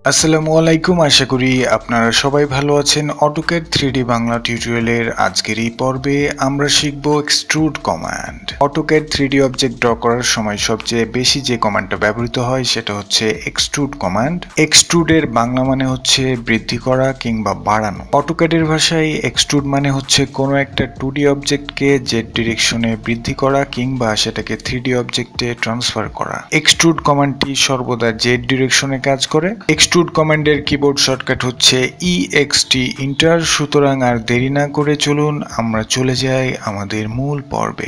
আসসালামু আলাইকুম, আশা করি আপনারা সবাই ভালো আছেন। অটোক্যাড 3D বাংলা টিউটোরিয়ালের আজকের এই পর্বে আমরা শিখব extrude command. AutoCAD 3D object draw করার সময় সবচেয়ে বেশি যে কমান্ডটা ব্যবহৃত হয় সেটা হচ্ছে এক্সট্রুড কমান্ড। এক্সট্রুডের বাংলা মানে হচ্ছে বৃদ্ধি করা কিংবা বাড়ানো। অটোক্যাডের ভাষায় এক্সট্রুড মানে হচ্ছে কোনো একটা 2D অবজেক্টকে জেড ডিরেকশনে বৃদ্ধি করা কিংবা সেটাকে 3D অবজেক্টে ট্রান্সফার করা। এক্সট্রুড কমান্ডটি সর্বদা জেড ডিরেকশনে কাজ করে। এক্সট্রুড কমান্ডের কিবোর্ড শর্টকাট হচ্ছে EXT ইন্টার। সুতরাং আর দেরি না করে চলুন আমরা চলে যাই আমাদের মূল পর্বে।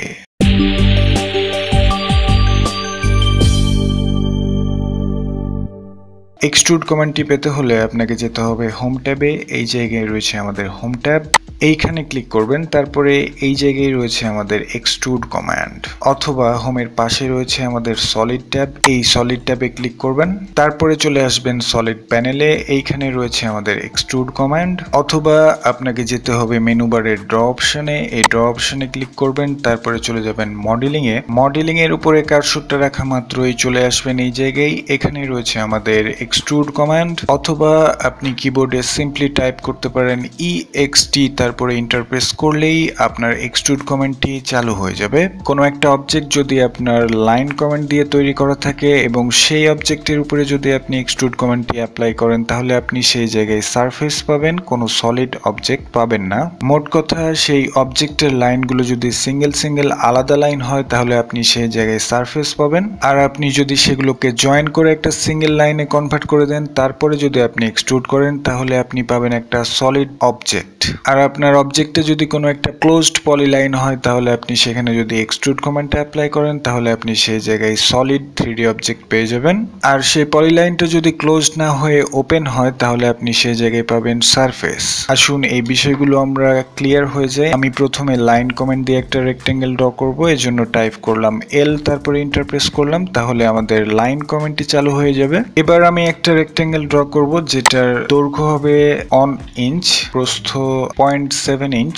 এক্সট্রুড কমান্ডটি পেতে হলে আপনাকে যেতে হবে হোম ট্যাবে। এই জায়গায় রয়েছে আমাদের হোম ট্যাব, এইখানে ক্লিক করবেন। তারপরে এই জায়গায় রয়েছে আমাদের এক্সট্রুড কমান্ড, অথবা হোমের পাশে রয়েছে আমাদের সলিড ট্যাব, এই সলিড ট্যাবে ক্লিক করবেন। তারপরে চলে আসবেন সলিড প্যানেলে, এইখানে রয়েছে আমাদের এক্সট্রুড কমান্ড, অথবা আপনাকে যেতে হবে মেনু বারের ড্র অপশনে, এই ড্র অপশনে ক্লিক করবেন। তারপরে চলে যাবেন মডেলিং এ, মডেলিং এর উপরে কার্সরটা রাখা মাত্রই চলে আসবেন এই জায়গায়, এখানে রয়েছে আমাদের এক্সট্রুড কমান্ড, অথবা আপনি কিবোর্ডে সিম্পলি টাইপ করতে পারেন EXT, তারপরে ইন্টারপ্রেস করলেই আপনার এক্সট্রুড কমান্ডটি চালু হয়ে যাবে। কোনো একটা অবজেক্ট যদি আপনার লাইন কমান্ড দিয়ে তৈরি করা থাকে এবং সেই অবজেক্টের উপরে যদি আপনি এক্সট্রুড কমান্ডটি অ্যাপ্লাই করেন তাহলে আপনি সেই জায়গায় সারফেস পাবেন, কোনো সলিড অবজেক্ট পাবেন না। মোট কথা, সেই অবজেক্টের লাইনগুলো যদি সিঙ্গেল আলাদা লাইন হয় তাহলে আপনি সেই জায়গায় সারফেস পাবেন। আর আপনি যদি সেগুলোকে জয়েন করে একটা সিঙ্গেল লাইনে কনভার্ট করে দেন, তারপরে যদি আপনি এক্সট্রুড করেন তাহলে আপনি পাবেন একটা সলিড অবজেক্ট। আর আপনার অবজেক্টে যদি কোনো একটা ক্লোজড পলিলাইন হয় তাহলে আপনি সেখানে যদি এক্সট্রুড কমান্ডটা অ্যাপ্লাই করেন তাহলে আপনি সেই জায়গায় সলিড 3D অবজেক্ট পেয়ে যাবেন। আর সেই পলিলাইনটা যদি ক্লোজড না হয়ে ওপেন হয় তাহলে আপনি সেই জায়গায় পাবেন সারফেস। আসুন এই বিষয়গুলো আমরা ক্লিয়ার হয়ে যায়। আমি প্রথমে লাইন কমান্ড দিয়ে একটা রেক্টেঙ্গেল ড্র করব, এজন্য টাইপ করলাম L, তারপরে ইন্টারপ্রেস করলাম, তাহলে আমাদের লাইন কমান্ডটি চালু হয়ে যাবে। এবার আমি একটা রেক্টেঙ্গেল ড্র করব যেটার দৈর্ঘ্য হবে 1 ইঞ্চ, প্রস্থ 0.7 ইঞ্চ।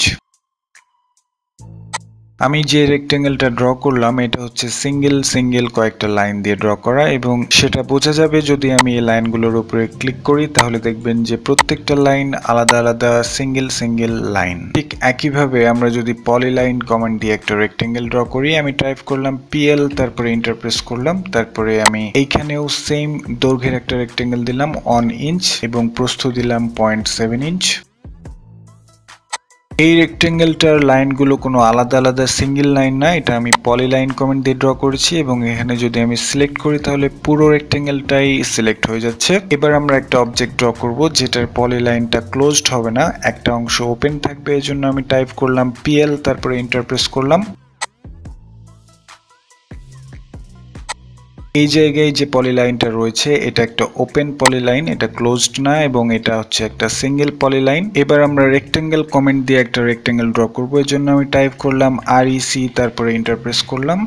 আমি যে রেক্টেঙ্গেলটা ড্র করলাম এটা হচ্ছে সিঙ্গেল কয়েকটা লাইন দিয়ে ড্র করা, এবং সেটা বোঝা যাবে যদি আমি এই লাইনগুলোর উপরে ক্লিক করি, তাহলে দেখবেন যে প্রত্যেকটা লাইন আলাদা সিঙ্গেল লাইন। ঠিক একইভাবে আমরা যদি পলিলাইন কমান্ড দিয়ে একটা রেক্টেঙ্গেল ড্র করি, আমি টাইপ করলাম PL, তারপরে ইন্টারপ্রেস করলাম, তারপরে আমি এইখানেও সেম দৈর্ঘ্যের একটা রেক্টেঙ্গেল দিলাম 1 ইঞ্চ এবং প্রস্থ দিলাম 0.7 ইঞ্চ। এই রেক্টেঙ্গেলটার লাইনগুলো কোনো আলাদা সিঙ্গেল লাইন না, এটা আমি পলিলাইন কমান্ড দিয়ে ড্র করেছি, এবং এখানে যদি আমি সিলেক্ট করি তাহলে পুরো রেক্টেঙ্গেলটাই সিলেক্ট হয়ে যাচ্ছে। এবার আমরা একটা অবজেক্ট ড্র করব যেটার পলিলাইনটা ক্লোজড হবে না, একটা অংশ ওপেন থাকবে, এজন্য আমি টাইপ করলাম PL, তারপরে ইন্টারপ্রেস করলাম। এই জায়গায় যে পলিলাইনটা রয়েছে এটা একটা ওপেন পলিলাইন, এটা ক্লোজড না, এবং এটা হচ্ছে একটা সিঙ্গেল পলিলাইন। এবার আমরা রেক্টেঙ্গেল কমেন্ট দিয়ে একটা রেক্টেঙ্গেল ড্র করব, এর জন্য আমি টাইপ করলাম REC, তারপরে ইন্টারপ্রেস করলাম।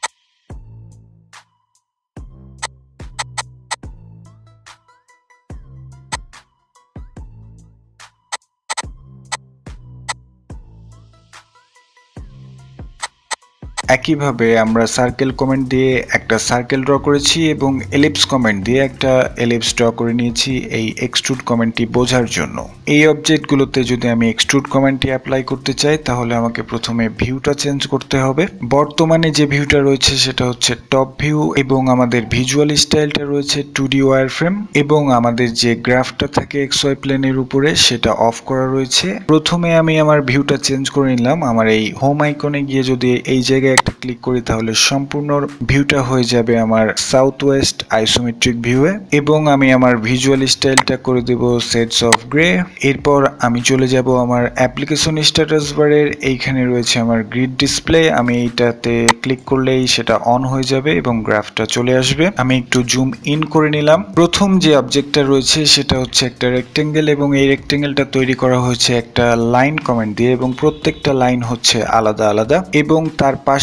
একইভাবে আমরা সার্কেল কমেন্ট দিয়ে একটা সার্কেল ড্র করেছি এবং এলিপস কমেন্ট দিয়ে একটা এলিপস ড্র করে নিয়েছি এই এক্সট্রুড কমেন্টটি বোঝার জন্য। এই অবজেক্টগুলোতে যদি আমি এক্সট্রুড কমেন্টটি অ্যাপ্লাই করতে চাই তাহলে আমাকে প্রথমে ভিউটা চেঞ্জ করতে হবে। বর্তমানে যে ভিউটা রয়েছে সেটা হচ্ছে টপ ভিউ, এবং আমাদের ভিজুয়াল স্টাইলটা রয়েছে 2D ওয়্যারফ্রেম, এবং আমাদের যে গ্রাফটা থাকে XY প্লেনের উপরে সেটা অফ করা রয়েছে। প্রথমে আমি আমার ভিউটা চেঞ্জ করে নিলাম। আমার এই হোম আইকনে গিয়ে যদি এই জায়গায় একটা ক্লিক করি তাহলে সম্পূর্ণ ভিউটা হয়ে যাবে আমার সাউথ ওয়েস্ট আইসোমেট্রিক ভিউয়ে, এবং আমি আমার ভিজুয়াল স্টাইলটা করে দেব শেডস অফ গ্রে। এরপর আমি চলে যাব আমার অ্যাপ্লিকেশন স্ট্যাটাস বারের, এইখানে রয়েছে আমার গ্রিড ডিসপ্লে, আমি এইটাতে ক্লিক করলেই সেটা অন হয়ে যাবে এবং গ্রাফটা চলে আসবে। আমি একটু জুম ইন করে নিলাম। প্রথম যে অবজেক্টটা রয়েছে সেটা হচ্ছে একটা রেক্টেঙ্গেল, এবং এই রেক্টেঙ্গেলটা তৈরি করা হয়েছে একটা লাইন কমেন্ট দিয়ে, এবং প্রত্যেকটা লাইন হচ্ছে আলাদা, এবং তার পাশে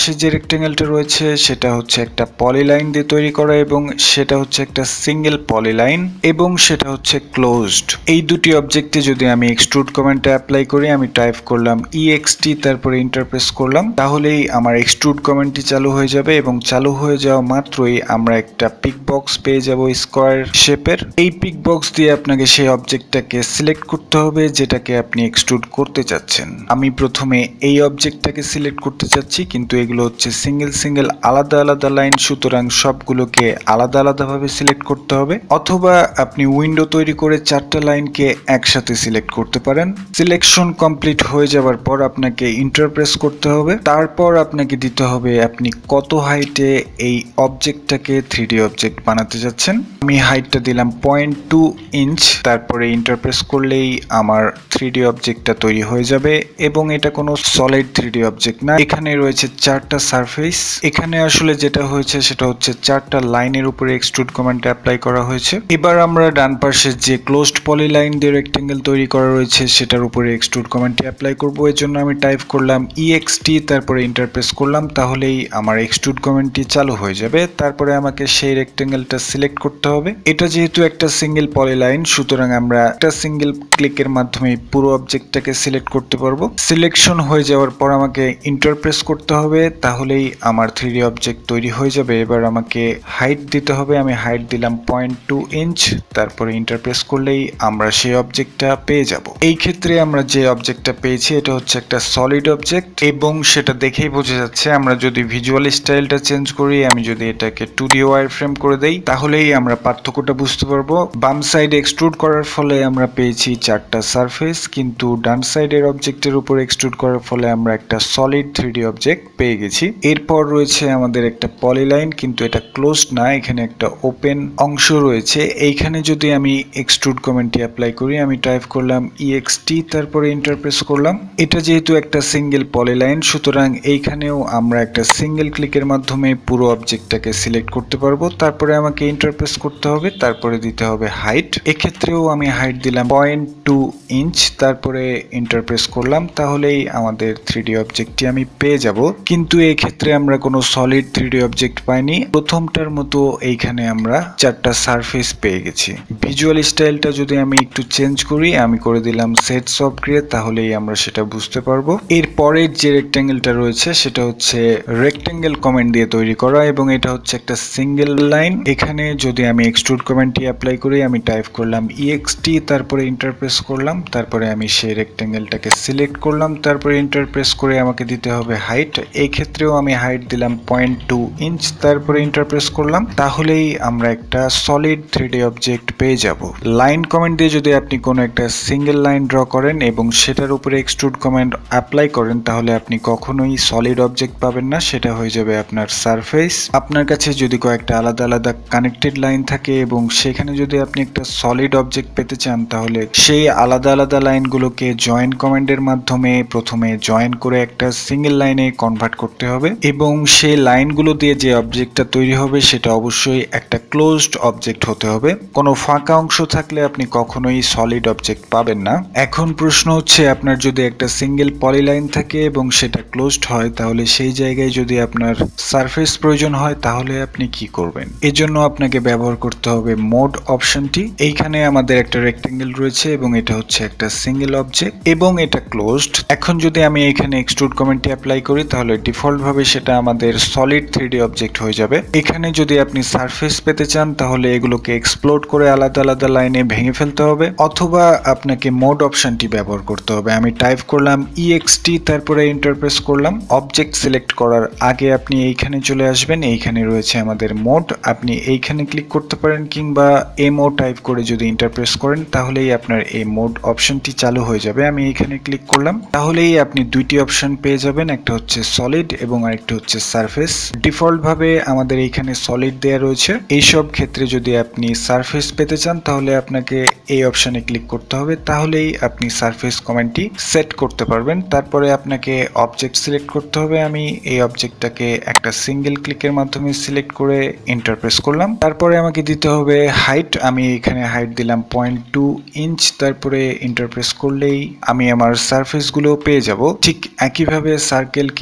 পাশে যে রেক্টেঙ্গেলটা রয়েছে সেটা হচ্ছে একটা পলিলাইন দিয়ে তৈরি করা এবং সেটা হচ্ছে একটা সিঙ্গেল পলিলাইন এবং সেটা হচ্ছে ক্লোজড। এই দুটি অবজেক্টে যদি আমি এক্সট্রুড কমান্ডটা অ্যাপ্লাই করি, আমি টাইপ করলাম EXT তারপরে এন্টার প্রেস করলাম, তাহলেই আমার এক্সট্রুড কমান্ডটি চালু হয়ে যাবে এবং চালু হয়ে যাওয়া মাত্রই আমরা একটা পিক বক্স পেয়ে যাব স্কোয়ার শেপের। এই পিক বক্স দিয়ে আপনাকে সেই অবজেক্টটাকে সিলেক্ট করতে হবে যেটাকে আপনি এক্সট্রুড করতে চাচ্ছেন। আমি প্রথমে এই অবজেক্টটাকে সিলেক্ট করতে চাচ্ছি, কিন্তু এগুলো হচ্ছে সিঙ্গেল আলাদা আলাদা লাইন, সুতরাং সবগুলোকে আলাদা আলাদাভাবে সিলেক্ট করতে হবে। অথবা আপনি উইন্ডো তৈরি করে 4টা লাইনকে একসাথে সিলেক্ট করতে পারেন। সিলেকশন কমপ্লিট হয়ে যাওয়ার পর আপনাকে এন্টার প্রেস করতে হবে। তারপর আপনাকে দিতে হবে আপনি কত হাইটে এই অবজেক্টটাকে 3D অবজেক্ট বানাতে যাচ্ছেন। আমি হাইটটা দিলাম 0.2 ইঞ্চ, তারপরে এন্টার প্রেস করলেই আমার 3D অবজেক্টটা তৈরি হয়ে যাবে এবং এটা কোনো সলিড 3D অবজেক্ট না। এখানে রয়েছে 4টা সারফেস। এখানে আসলে যেটা হয়েছে সেটা হচ্ছে 4টা লাইনের উপরে এক্সট্রুড কমান্ড অ্যাপ্লাই করা হয়েছে। এবার আমরা ডান পাশে যে ক্লোজড পলিলাইন দিয়ে রেক্টেঙ্গেল তৈরি করা রয়েছে সেটার উপরে এক্সট্রুড কমান্ডটি অ্যাপ্লাই করব। এর জন্য আমি টাইপ করলাম EXT তারপরে এন্টার প্রেস করলাম, তাহলেই আমার এক্সট্রুড কমান্ডটি চালু হয়ে যাবে। তারপরে আমাকে সেই রেক্টেঙ্গেলটা সিলেক্ট করতে হবে। এটা যেহেতু একটা সিঙ্গেল পলিলাইন, সুতরাং আমরা একটা সিঙ্গেল ক্লিকের মাধ্যমে পুরো অবজেক্টটাকে সিলেক্ট করতে পারবো। সিলেকশন হয়ে যাওয়ার পর আমাকে এন্টার প্রেস করতে হবে, তাহলেই আমার 3D অবজেক্ট তৈরি হয়ে যাবে। এবার আমাকে হাইট দিতে হবে। আমি হাইট দিলাম 0.2 ইঞ্চ, তারপরে এন্টার প্রেস করলেই আমরা সেই অবজেক্টটা পেয়ে যাব। এই ক্ষেত্রে আমরা যে অবজেক্টটা পেয়েছি এটা হচ্ছে একটা সলিড অবজেক্ট এবং সেটা দেখেই বোঝা যাচ্ছে। আমরা যদি ভিজুয়াল স্টাইলটা চেঞ্জ করি, আমি যদি এটাকে 2D ওয়ার ফ্রেম করে দেই, তাহলেই আমরা পার্থক্যটা বুঝতে পারবো। বাম সাইডে এক্সট্রুড করার ফলে আমরা পেয়েছি 4টা সারফেস, কিন্তু ডান সাইডের অবজেক্টের উপর এক্সট্রুড করার ফলে আমরা একটা সলিড 3D অবজেক্ট পেয়ে গেছি। এরপর রয়েছে আমাদের একটা পলিলাইন, কিন্তু এটা ক্লোজড না, এখানে একটা ওপেন অংশ রয়েছে। এইখানে যদি আমি এক্সট্রুড কমান্ডটি অ্যাপ্লাই করি, আমি টাইপ করলাম EXT তারপরে এন্টার প্রেস করলাম। এটা যেহেতু একটা সিঙ্গেল পলিলাইন, সুতরাং এইখানেও আমরা একটা সিঙ্গেল ক্লিকের মাধ্যমে পুরো অবজেক্টটাকে সিলেক্ট করতে পারবো। তারপরে আমাকে এন্টার প্রেস করতে হবে, তারপরে দিতে হবে হাইট। এক্ষেত্রেও আমি হাইট দিলাম 0.2 ইঞ্চ, তারপরে এন্টার প্রেস করলাম, তাহলেই আমাদের 3D অবজেক্টটি আমি পেয়ে যাব। কিন্তু এই ক্ষেত্রে আমরা কোনো সলিড 3D অবজেক্ট পাইনি। প্রথমটার মতো এইখানে আমরা 4টা সারফেস পেয়ে গেছি। ভিজুয়াল স্টাইলটা যদি আমি একটু চেঞ্জ করি, আমি করে দিলাম সেট সফট গ্রে, তাহলেই আমরা সেটা বুঝতে পারবো। এর পরের যে রেক্টেঙ্গেলটা রয়েছে সেটা হচ্ছে রেক্টেঙ্গেল কমান্ড দিয়ে তৈরি করা এবং এটা হচ্ছে একটা সিঙ্গেল লাইন। এখানে যদি আমি এক্সট্রুড কমান্ডটি অ্যাপ্লাই করি, আমি টাইপ করলাম EXT তারপরে এন্টার প্রেস করলাম, তারপরে আমি সেই রেক্টেঙ্গেলটাকে সিলেক্ট করলাম, তারপরে এন্টার প্রেস করে আমাকে দিতে হবে হাইট। এই ক্ষেত্রেও আমি হাইট দিলাম 0.2 ইঞ্চ, তারপরে এন্টার প্রেস করলাম, তাহলেই আমরা একটা সলিড 3D অবজেক্ট পেয়ে যাব। লাইন কমান্ড দিয়ে যদি আপনি কোনো একটা সিঙ্গেল লাইন ড্র করেন এবং সেটার উপরে এক্সট্রুড কমান্ড অ্যাপ্লাই করেন, তাহলে আপনি কখনোই সলিড অবজেক্ট পাবেন না, সেটা হয়ে যাবে আপনার সারফেস। আপনার কাছে যদি কয়েকটা আলাদা আলাদা কানেক্টেড লাইন থাকে এবং সেখানে যদি আপনি একটা সলিড অবজেক্ট পেতে চান, তাহলে সেই আলাদা আলাদা লাইনগুলোকে জয়েন কমান্ডের মাধ্যমে প্রথমে জয়েন করে একটা সিঙ্গেল লাইনে কনভার্ট করতে হবে এবং সেই লাইনগুলো দিয়ে যে অবজেক্টটা তৈরি হবে সেটা অবশ্যই একটা ক্লোজড অবজেক্ট হতে হবে। কোনো ফাঁকা অংশ থাকলে আপনি কখনোই সলিড অবজেক্ট পাবেন না। এখন প্রশ্ন হচ্ছে, আপনার যদি একটা সিঙ্গেল পলিলাইন থাকে এবং সেটা ক্লোজড হয়, তাহলে সেই জায়গায় যদি আপনার সারফেস প্রয়োজন হয়, তাহলে আপনি কি করবেন? এজন্য আপনাকে ব্যবহার করতে হবে মোড অপশনটি। এইখানে আমাদের একটা রেক্টেঙ্গেল রয়েছে এবং এটা হচ্ছে একটা সিঙ্গেল অবজেক্ট এবং এটা ক্লোজড। এখন যদি আমি এখানে এক্সট্রুড কমান্ডটি অ্যাপ্লাই করি, তাহলে ডিফল্ট ভাবে সেটা আমাদের সলিড 3D অবজেক্ট হয়ে যাবে। এখানে যদি আপনি সারফেস পেতে চান, তাহলে এগুলোকে এক্সপ্লোড করে আলাদা আলাদা লাইনে ভেঙে ফেলতে হবে, অথবা আপনাকে মোড অপশনটি ব্যবহার করতে হবে। আমি টাইপ করলাম EXT তারপরে এন্টার প্রেস করলাম। অবজেক্ট সিলেক্ট করার আগে আপনি এইখানে চলে আসবেন, এইখানে রয়েছে আমাদের মোড। আপনি এইখানে ক্লিক করতে পারেন কিংবা MO টাইপ করে যদি এন্টার প্রেস করেন, তাহলেই আপনার এই মোড অপশনটি চালু হয়ে যাবে। আমি এইখানে ক্লিক করলাম, তাহলেই আপনি দুইটি অপশন পেয়ে যাবেন, একটা হচ্ছে সলিড এবং আরেকটা হচ্ছে সারফেস। ডিফল্ট ভাবে আমাদের এইখানে সলিড দেয়া রয়েছে। এইসব ক্ষেত্রে যদি আপনি সারফেস পেতে চান, তাহলে আপনাকে এই অপশনে ক্লিক করতে হবে, তাহলেই আপনি সারফেস কমান্ডটি সেট করতে পারবেন। তারপরে আপনাকে অবজেক্ট সিলেক্ট করতে হবে। আমি এই অবজেক্টটাকে একটা সিঙ্গেল ক্লিকের মাধ্যমে সিলেক্ট করে এন্টার প্রেস করলাম। তারপরে আমাকে দিতে হবে হাইট। আমি এখানে হাইট দিলাম 0.2 ইঞ্চ, তারপরে এন্টার প্রেস করলেই আমি আমার সারফেস গুলো পেয়ে যাব। ঠিক একইভাবে সার্কেল কিংবা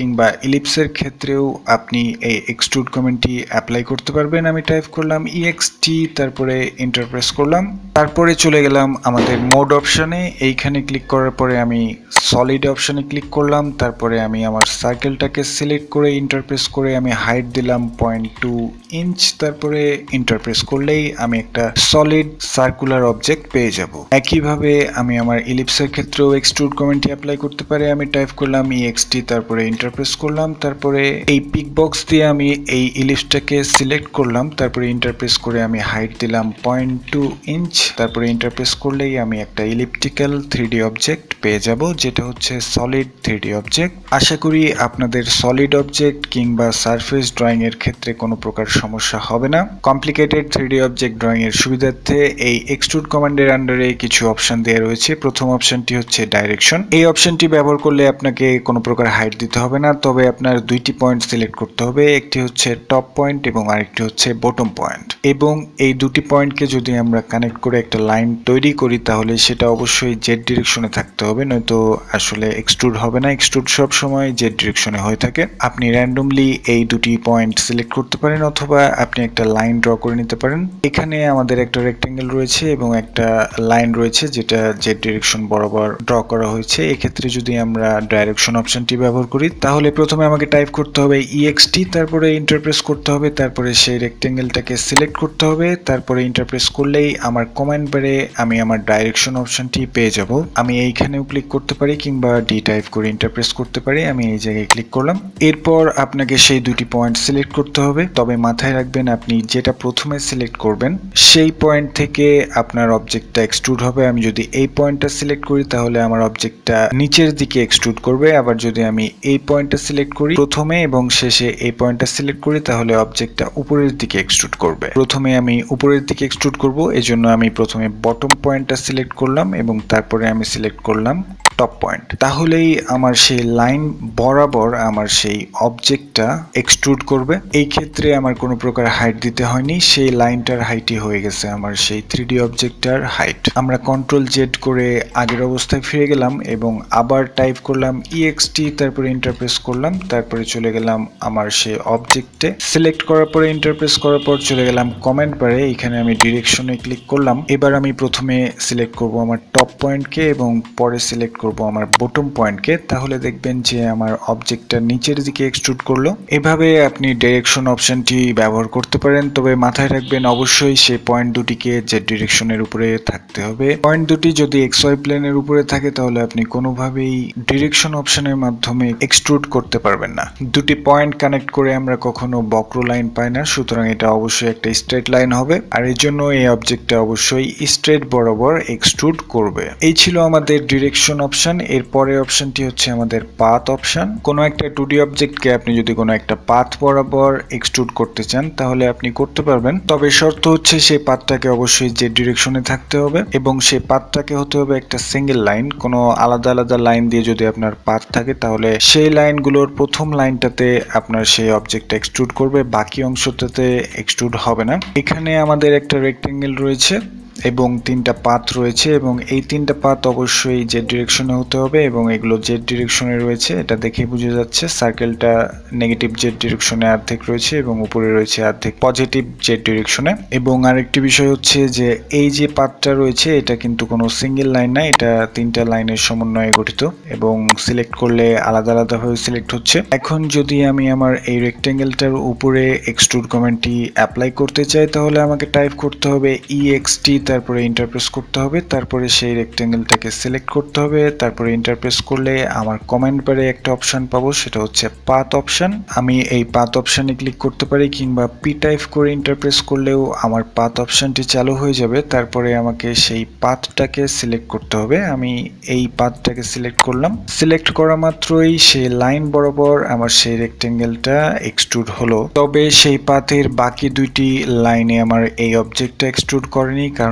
ইলিপসের ক্ষেত্রেও আপনি এই এক্সট্রুড কমান্ডটি অ্যাপ্লাই করতে পারবেন। আমি টাইপ করলাম ext, তারপরে এন্টার প্রেস করলাম, তারপরে চলে গেলাম আমাদের মোড অপশনে। এইখানে ক্লিক করার পরে আমি সলিড অপশনে ক্লিক করলাম, তারপরে আমি আমার সার্কেলটাকে সিলেক্ট করে এন্টার প্রেস করে আমি হাইট দিলাম 0.2 ইঞ্চ, তারপরে এন্টার প্রেস করলেই আমি একটা সলিড সার্কুলার অবজেক্ট পেয়ে যাব। একইভাবে আমি আমার ইলিপসের ক্ষেত্রেও এক্সট্রুড কমান্ডটি অ্যাপ্লাই করতে পারি। আমি টাইপ করলাম ext, তারপরে এন্টার প্রেস করলাম, তারপরে এই পিক বক্স দিয়ে আমি এই ইলিপসটাকে সিলেক্ট করলাম, তারপরে এন্টার প্রেস করে আমি হাইট দিলাম 0.2 ইঞ্চ, তারপরে এন্টার প্রেস করলেই আমি একটা ইলিপ্টিক্যাল 3D অবজেক্ট পেয়ে যাব, যেটা হচ্ছে সলিড 3D অবজেক্ট। আশা করি আপনাদের সলিড অবজেক্ট কিংবা সারফেস ড্রয়িং এর ক্ষেত্রে কোনো প্রকার সমস্যা হবে না। কমপ্লিকেটেড 3D অবজেক্ট ড্রয়িং এর সুবিধার্থে এই এক্সট্রুড কমান্ডের আন্ডারে কিছু অপশন দেওয়া রয়েছে। প্রথম অপশনটি হচ্ছে ডাইরেকশন। এই অপশনটি ব্যবহার করলে আপনাকে কোনো প্রকার হাইট দিতে হবে না, তবে আপনার দুইটি পয়েন্ট সিলেক্ট করতে হবে। একটি হচ্ছে টপ পয়েন্ট এবং আরেকটি হচ্ছে বটম পয়েন্ট, এবং এই দুটি পয়েন্টকে যদি আমরা কানেক্ট করে একটা লাইন তৈরি করি তাহলে সেটা অবশ্যই জেড ডিরেকশনে থাকতে হবে, নয়তো আসলে এক্সট্রুড হবে না। এক্সট্রুড সব সময় জেড ডিরেকশনে হয়ে থাকে। আপনি র্যান্ডমলি এই দুটি পয়েন্ট সিলেক্ট করতে পারেন অথবা আপনি একটা লাইন ড্র করে নিতে পারেন। এখানে আমাদের একটা রেক্টেঙ্গেল রয়েছে এবং একটা লাইন রয়েছে যেটা জেড ডিরেকশন বরাবর ড্র করা হয়েছে। এক্ষেত্রে যদি আমরা ডাইরেকশন অপশনটি ব্যবহার করি তাহলে প্রথমে আমাকে টাইপ করতে হবে ext, তারপরে ইন্টারপ্রেস করতে হবে, তারপরে সেই রেক্টেঙ্গেলটাকে সিলেক্ট করতে হবে, তারপরে ইন্টারপ্রেস করলেই আমার কমান্ড বারে আমি আমার ডাইরেকশন অপশনটি পেয়ে যাব। আমি এইখানেও ক্লিক করতে পারি কিংবা ডি টাইপ করে ইন্টারপ্রেস করতে পারি। আমি এই জায়গায় ক্লিক করলাম। এরপর আপনাকে সেই দুটি পয়েন্ট সিলেক্ট করতে হবে, তবে মাথায় রাখবেন আপনি যেটা প্রথমে সিলেক্ট করবেন সেই পয়েন্ট থেকে আপনার অবজেক্টটা এক্সট্রুড হবে। আমি যদি এই পয়েন্টটা সিলেক্ট করি তাহলে আমার অবজেক্টটা নিচের দিকে এক্সট্রুড করবে, আবার যদি আমি এই পয়েন্টটা সিলেক্ট করি প্রথমে এবং শেষে এই পয়েন্টটা সিলেক্ট করি তাহলে অবজেক্টটা উপরের দিকে এক্সট্রুড করবে। প্রথমে আমি উপরের দিকে এক্সট্রুড করব, এজন্য আমি প্রথমে বটম পয়েন্টটা সিলেক্ট করলাম এবং তারপরে আমি সিলেক্ট করলাম টপ পয়েন্ট। তাহলেই আমার সেই লাইন বরাবর আমার সেই অবজেক্টটা এক্সট্রুড করবে। এই ক্ষেত্রে আমার কোনো প্রকার হাইট দিতে হয়নি, সেই লাইনটার হাইটই হয়ে গেছে আমার সেই 3D অবজেক্টটার হাইট। আমরা কন্ট্রোল জেড করে আগের অবস্থায় ফিরে গেলাম এবং আবার টাইপ করলাম ext, তারপরে ইন্টারপ্রেস করলাম, তারপরে চলে গেলাম আমার সেই অবজেক্টে। সিলেক্ট করার পরে ইন্টারপ্রেস করার পর চলে গেলাম কমেন্ট বারে। এখানে আমি ডিরেকশনে ক্লিক করলাম। এবার আমি প্রথমে সিলেক্ট করব আমার টপ পয়েন্টকে এবং পরে সিলেক্ট করব আমার বটম পয়েন্টকে। তাহলে দেখবেন যে আমার অবজেক্টটা নিচের দিকে এক্সট্রুড করলো। এভাবে আপনি ডাইরেকশন অপশনটি ব্যবহার করতে পারেন, তবে মাথায় রাখবেন অবশ্যই সেই পয়েন্ট দুটিকে জেড ডিরেকশনের উপরে থাকতে হবে। পয়েন্ট দুটি যদি XY প্লেনের উপরে থাকে তাহলে আপনি কোনোভাবেই ডিরেকশন অপশনের মাধ্যমে এক্সট্রুড করতে পারবেন না। দুটি পয়েন্ট কানেক্ট করে আমরা কখনো বক্র লাইন পাই না, সুতরাং এটা অবশ্যই একটা স্ট্রেট লাইন হবে, আর এর জন্য এই অবজেক্টটা অবশ্যই স্ট্রেট বরাবর এক্সট্রুড করবে। এই ছিল আমাদের ডিরেকশন অপশন। এর পরের অপশনটি হচ্ছে আমাদের পাথ অপশন। কোনো একটা 2D অবজেক্টকে আপনি যদি কোনো একটা পাথ বরাবর এক্সট্রুড করতে চান তাহলে আপনি করতে পারবেন, তবে শর্ত হচ্ছে সেই পাথটাকে অবশ্যই জেড ডিরেকশনে থাকতে হবে এবং সেই পাথটাকে হতে হবে একটা সিঙ্গেল লাইন। কোনো আলাদা আলাদা লাইন দিয়ে যদি আপনার পাথ থাকে তাহলে সেই লাইনগুলোর প্রথম লাইনটাতে আপনার সেই অবজেক্ট এক্সট্রুড করবে, বাকি অংশটাতে এক্সট্রুড হবে না। এখানে আমাদের একটা রেক্টেঙ্গেল রয়েছে এবং তিনটা পাথ রয়েছে এবং এই তিনটা পাথ অবশ্যই জেড ডিরেকশনে হতে হবে এবং এগুলো জেড ডিরেকশনে রয়েছে, এটা দেখে বোঝা যাচ্ছে। সার্কেলটা নেগেটিভ জেড ডিরেকশনে অর্ধেক রয়েছে এবং উপরে রয়েছে অর্ধেক পজিটিভ জেড ডিরেকশনে। এবং আরেকটি বিষয় হচ্ছে যে এই যে পাথটা রয়েছে এটা কিন্তু কোনো সিঙ্গেল লাইন না, এটা তিনটা লাইনের সমন্বয়ে গঠিত এবং সিলেক্ট করলে আলাদা আলাদাভাবে সিলেক্ট হচ্ছে। এখন যদি আমি আমার এই রেক্টেঙ্গেলটার উপরে এক্সট্রুড কমান্ডটি অ্যাপ্লাই করতে চাই তাহলে আমাকে টাইপ করতে হবে ext, তারপরে ইন্টারপ্রেস করতে হবে, তারপরে সেই রেক্টেঙ্গেলটাকে সিলেক্ট করতে হবে, তারপরে ইন্টারপ্রেস করলে আমার কমেন্ট বারে একটা অপশন পাবো, সেটা হচ্ছে পাথ অপশন। আমি এই পাথ অপশনে ক্লিক করতে পারি কিংবা পি টাইপ করে ইন্টারপ্রেস করলেও আমার পাথ অপশনটি চালু হয়ে যাবে। তারপরে আমাকে সেই পাথটাকে সিলেক্ট করতে হবে। আমি এই পাথটাকে সিলেক্ট করলাম। সিলেক্ট করা মাত্রই সেই লাইন বরাবর আমার সেই রেক্টেঙ্গেলটা এক্সট্রুড হলো, তবে সেই পাথের বাকি দুইটি লাইনে আমার এই অবজেক্টটা এক্সট্রুড করেনি, কারণ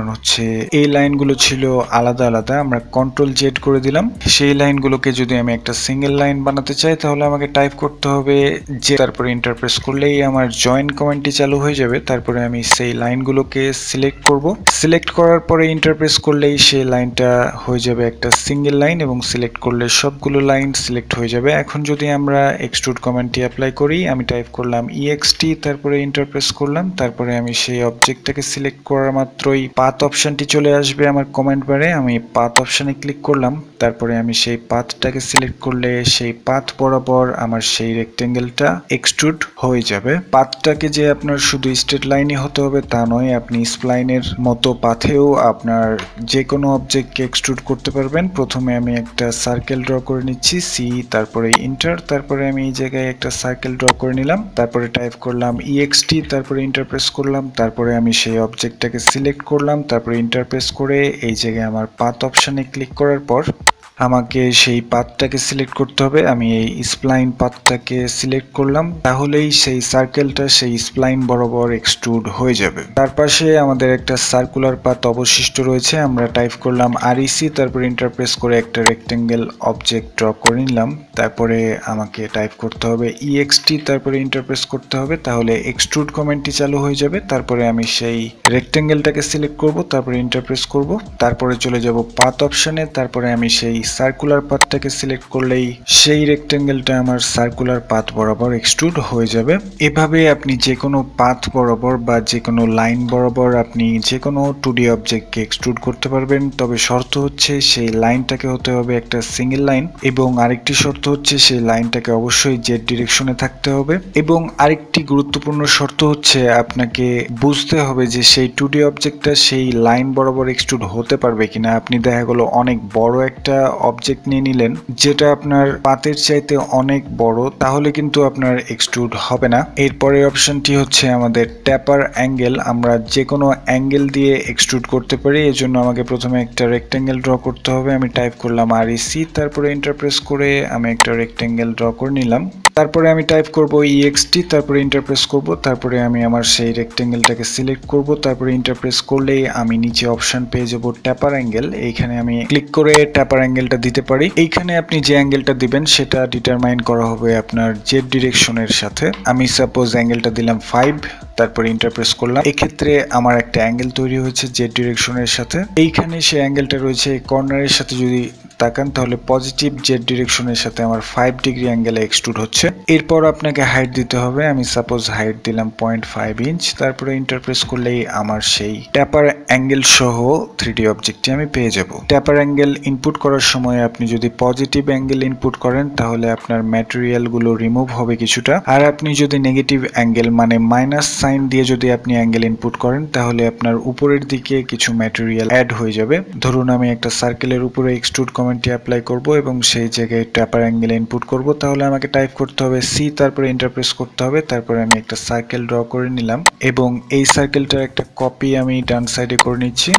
হচ্ছে এই লাইনগুলো ছিল আলাদা আলাদা, আমরা কন্ট্রোল জেড করে দিলাম। সেই লাইনগুলোকে যদি আমি একটা সিঙ্গেল লাইন বানাতে চাই তাহলে আমাকে টাইপ করতে হবে যে, তারপরে এন্টার প্রেস করলেই আমার জয়েন কমান্ডটি চালু হয়ে যাবে। তারপরে আমি সেই লাইনগুলোকে সিলেক্ট করব, সিলেক্ট করার পরে এন্টার প্রেস করলেই সেই লাইনটা হয়ে যাবে একটা সিঙ্গেল লাইন এবং সিলেক্ট করলে সবগুলো লাইন সিলেক্ট হয়ে যাবে। এখন যদি আমরা এক্সট্রুড কমান্ডটি অ্যাপ্লাই করি, আমি টাইপ করলাম ext, তারপরে এন্টার প্রেস করলাম, তারপরে আমি সেই অবজেক্টটাকে সিলেক্ট করার মাত্রই পাথ অপশনটি চলে আসবে আমার কমেন্ট বারে। আমি পাথ অপশনে ক্লিক করলাম, তারপরে আমি সেই পাথটাকে সিলেক্ট করলে সেই পাথ বরাবর আমার সেই রেক্টেঙ্গেলটা এক্সট্রুড হয়ে যাবে। পাথটাকে যে আপনার শুধু স্ট্রেট লাইনই হতে হবে তা নয়, আপনি স্প্লাইনের মতো পাথেও আপনার যে কোনো অবজেক্টকে এক্সট্রুড করতে পারবেন। প্রথমে আমি একটা সার্কেল ড্র করে নিচ্ছি, সি, তারপরে ইন্টার, তারপরে আমি এই জায়গায় একটা সার্কেল ড্র করে নিলাম, তারপরে টাইপ করলাম ext, তারপরে ইন্টার প্রেস করলাম, তারপরে আমি সেই অবজেক্টটাকে সিলেক্ট করলাম, তারপরে ইন্টার প্রেস করে এই জায়গায় আমার পাথ অপশনে ক্লিক করার পর আমাকে সেই পাথটাকে সিলেক্ট করতে হবে। আমি এই স্প্লাইন পাথটাকে সিলেক্ট করলাম, তাহলেই সেই সার্কেলটা সেই স্প্লাইন বরাবর এক্সট্রুড হয়ে যাবে। তার পাশে আমাদের একটা সার্কুলার পাথ অবশিষ্ট রয়েছে, আমরা টাইপ করলাম rec, তারপর ইন্টারপ্রেস করে একটা রেক্টেঙ্গেল অবজেক্ট ড্র করে নিলাম, তারপরে আমাকে টাইপ করতে হবে ext, তারপরে ইন্টারপ্রেস করতে হবে, তাহলে এক্সট্রুড কমান্ডটি চালু হয়ে যাবে। তারপরে আমি সেই রেক্টেঙ্গেলটাকে সিলেক্ট করব, তারপরে ইন্টারপ্রেস করব, তারপরে চলে যাব পাথ অপশনে, তারপরে আমি সেই সার্কুলার পাথটাকে সিলেক্ট করলেই সেই রেক্টেঙ্গেলটা আমার সার্কুলার পাথ বরাবর এক্সট্রুড হয়ে যাবে। এভাবে আপনি যে কোনো পাথ বরাবর বা যে কোনো লাইন বরাবর আপনি যে কোনো 2D অবজেক্টকে এক্সট্রুড করতে পারবেন, তবে শর্ত হচ্ছে সেই লাইনটাকে হতে হবে একটা সিঙ্গেল লাইন, এবং আরেকটি শর্ত হচ্ছে সেই লাইনটাকে অবশ্যই জেড ডিরেকশনে থাকতে হবে, এবং আরেকটি গুরুত্বপূর্ণ শর্ত হচ্ছে আপনাকে বুঝতে হবে যে সেই 2D অবজেক্টটা সেই লাইন বরাবর এক্সট্রুড হতে পারবে কিনা। আপনি দেখা গেল অনেক বড় একটা অবজেক্ট নিয়ে নিলেন যেটা আপনার পাতের চাইতে অনেক বড়, তাহলে কিন্তু আপনার এক্সট্রুড হবে না। এরপরের অপশনটি হচ্ছে আমাদের ট্যাপার অ্যাঙ্গেল, আমরা যে কোনো অ্যাঙ্গেল দিয়ে এক্সট্রুড করতে পারি। এজন্য আমাকে প্রথমে একটা রেক্টেঙ্গেল ড্র করতে হবে, আমি টাইপ করলাম rec, তারপরে ইন্টারপ্রেস করে আমি একটা রেক্টেঙ্গেল ড্র করে নিলাম, তারপরে আমি টাইপ করব ext, তারপরে ইন্টারপ্রেস করব, তারপরে আমি আমার সেই রেক্টেঙ্গেলটাকে সিলেক্ট করব, তারপরে ইন্টারপ্রেস করলেই আমি নিচে অপশন পেয়ে যাব ট্যাপার অ্যাঙ্গেল। এইখানে আমি ক্লিক করে ট্যাপার অ্যাঙ্গেলটা দিতে পারি। এইখানে আপনি যে অ্যাঙ্গেলটা দিবেন সেটা ডিটারমাইন করা হবে আপনার জেড ডিরেকশনের সাথে। আমি সাপোজ অ্যাঙ্গেলটা দিলাম 5, তারপরে ইন্টারপ্রেস করলাম, এক্ষেত্রে আমার একটা অ্যাঙ্গেল তৈরি হয়েছে জেড ডিরেকশনের সাথে। এইখানে সেই অ্যাঙ্গেলটা রয়েছে কর্নারের সাথে, যদি তাকান তাহলে পজিটিভ জেড ডিরেকশনের সাথে আমার 5 ডিগ্রি অ্যাঙ্গেলে এক্সট্রুড হচ্ছে। এরপর আপনাকে হাইট দিতে হবে, আমি সাপোজ হাইট দিলাম 0.5 ইঞ্চ, তারপরে ইন্টারপ্রেস করলেই আমার সেই ট্যাপার অ্যাঙ্গেল সহ 3D অবজেক্টটি আমি পেয়ে যাব। ট্যাপার অ্যাঙ্গেল ইনপুট করার সময় আপনি যদি পজিটিভ অ্যাঙ্গেল ইনপুট করেন তাহলে আপনার ম্যাটেরিয়ালগুলো রিমুভ হবে কিছুটা, আর আপনি যদি নেগেটিভ অ্যাঙ্গেল মানে মাইনাস সাইন দিয়ে যদি আপনি অ্যাঙ্গেল ইনপুট করেন তাহলে আপনার উপরের দিকে কিছু ম্যাটেরিয়াল অ্যাড হয়ে যাবে। ধরুন আমি একটা সার্কেলের উপরে এক্সট্রুড কমান্ডটি অ্যাপ্লাই করব এবং সেই জায়গায় ট্যাপার অ্যাঙ্গেল ইনপুট করব, তাহলে আমাকে টাইপ করতে হবে সি, তারপরে ইন্টারপ্রেস করতে হবে, তারপরে আমি একটা সার্কেল ড্র করে নিলাম এবং এই সার্কেলটার একটা কপি আমি ডান সাইডে করে নিচ্ছি।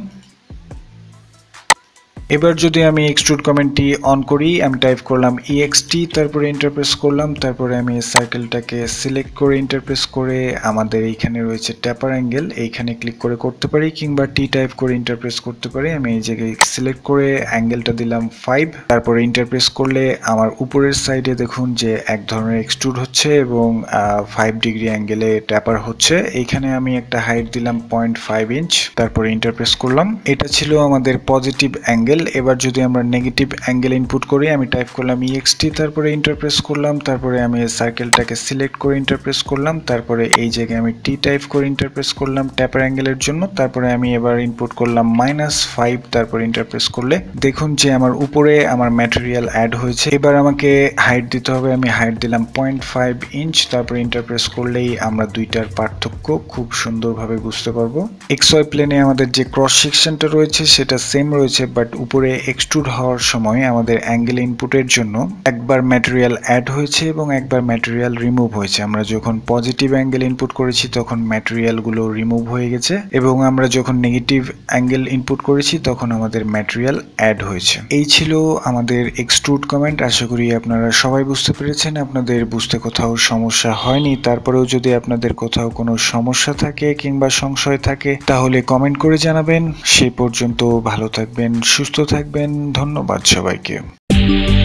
এবার যদি আমি এক্সট্রুড কমান্ডটি অন করি, আমি টাইপ করলাম ext, তারপরে ইন্টারপ্রেস করলাম, তারপরে আমি এই সার্কেলটাকে সিলেক্ট করে ইন্টারপ্রেস করে আমাদের এইখানে রয়েছে ট্যাপার অ্যাঙ্গেল, এইখানে ক্লিক করে করতে পারি, কিংবা টি টাইপ করে ইন্টারপ্রেস করতে পারি। আমি এই জায়গায় সিলেক্ট করে অ্যাঙ্গেলটা দিলাম 5, তারপরে ইন্টারপ্রেস করলে আমার উপরের সাইডে দেখুন যে এক ধরনের এক্সট্রুড হচ্ছে এবং 5 ডিগ্রি অ্যাঙ্গেলে ট্যাপার হচ্ছে। এইখানে আমি একটা হাইট দিলাম 0.5 ইঞ্চ, তারপরে ইন্টারপ্রেস করলাম। এটা ছিল আমাদের পজিটিভ অ্যাঙ্গেল। এবার যদি আমরা নেগেটিভ অ্যাঙ্গেল ইনপুট করি, আমি টাইপ করলাম ext, তারপরে ইন্টারপ্রেস করলাম, তারপরে আমি এই সার্কেলটাকে সিলেক্ট করে ইন্টারপ্রেস করলাম, তারপরে এই জায়গায় আমি টি টাইপ করে ইন্টারপ্রেস করলাম ট্যাপার অ্যাঙ্গেলের জন্য, তারপরে আমি এবার ইনপুট করলাম -5, তারপর ইন্টারপ্রেস করলে দেখুন যে আমার উপরে আমার ম্যাটেরিয়াল অ্যাড হয়েছে। এবার আমাকে হাইট দিতে হবে, আমি হাইট দিলাম 0.5 ইঞ্চ, তারপরে ইন্টারপ্রেস করলেই আমরা দুইটার পার্থক্য খুব সুন্দরভাবে বুঝতে পারবো। XY প্লেনে আমাদের যে ক্রস সেকশনটা রয়েছে সেটা সেম রয়েছে, বাট উপরে এক্সট্রুড হওয়ার সময় আমাদের অ্যাঙ্গেল ইনপুটের জন্য একবার ম্যাটেরিয়াল অ্যাড হয়েছে এবং একবার ম্যাটেরিয়াল রিমুভ হয়েছে। আমরা যখন পজিটিভ অ্যাঙ্গেল ইনপুট করেছি তখন ম্যাটেরিয়ালগুলো রিমুভ হয়ে গেছে এবং আমরা যখন নেগেটিভ অ্যাঙ্গেল ইনপুট করেছি তখন আমাদের ম্যাটেরিয়াল অ্যাড হয়েছে। এই ছিল আমাদের এক্সট্রুড কমান্ড। আশা করি আপনারা সবাই বুঝতে পেরেছেন। আপনাদের বুঝতে কোথাও সমস্যা হয়নি, তারপরেও যদি আপনাদের কোথাও কোনো সমস্যা থাকে কিংবা সংশয় থাকে তাহলে কমেন্ট করে জানাবেন। সেই পর্যন্ত ভালো থাকবেন, সুস্থ থাকবেন। ধন্যবাদ সবাইকে।